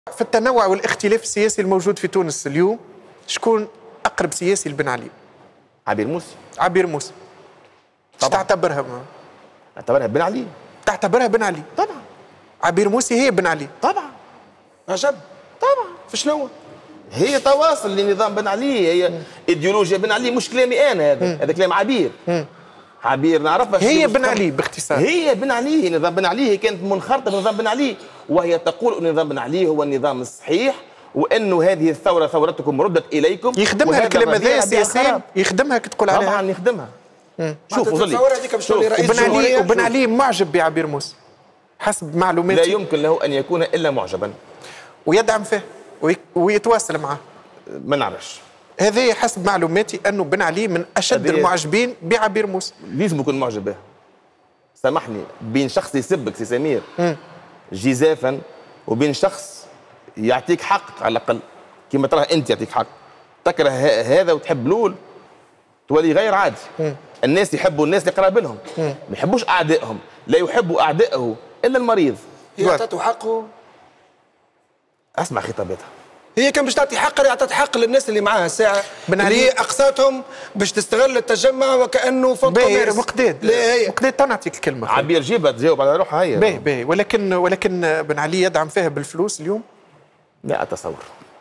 في التنوع والاختلاف السياسي الموجود في تونس اليوم، شكون أقرب سياسي لبن علي؟ عبير موسى. عبير موسى. تعتبرها اعتبرها بن علي. تعتبرها بن علي؟ طبعا. عبير موسى هي بن علي؟ طبعا. عجب. طبعا. في شنو؟ هي تواصل لنظام بن علي، هي ايديولوجيا بن علي، مش كلامي انا هذا كلام عبير. عبير نعرفها. هي بن علي باختصار. هي بن علي، نظام بن علي، هي كانت منخرطه بنظام بن علي، وهي تقول ان نظام بن علي هو النظام الصحيح، وانه هذه الثوره ثورتكم ردت اليكم. يخدمها الكلام هذا سياسيا، يخدمها كتقول عليها. طبعا يخدمها. شوف وبن علي معجب بعبير موسى حسب معلوماتي. لا يمكن له ان يكون الا معجبا. ويدعم فيه ويتواصل معه. ما نعرفش. هذا حسب معلوماتي انه بن علي من اشد المعجبين بعبير موسى. لازم يكون معجب به. سامحني، بين شخص يسبك سي سمير جزافا وبين شخص يعطيك حق على الاقل كما تراه انت يعطيك حق، تكره هذا وتحب لول تولي غير عادي. الناس يحبوا الناس اللي قراب لهم، ما يحبوش اعدائهم، لا يحب اعدائه الا المريض. هي اعطته حقه. اسمع خطاباتها. هي كان باش تعطي حق، اللي اعطت حق للناس اللي معاها الساعه اللي اقصاتهم باش تستغل التجمع وكانه فوق كوميرس. مقداد تو نعطيك الكلمه. عبير جيبها تجاوب على روحها هي. باهي ولكن بن علي يدعم فيها بالفلوس اليوم؟ لا اتصور.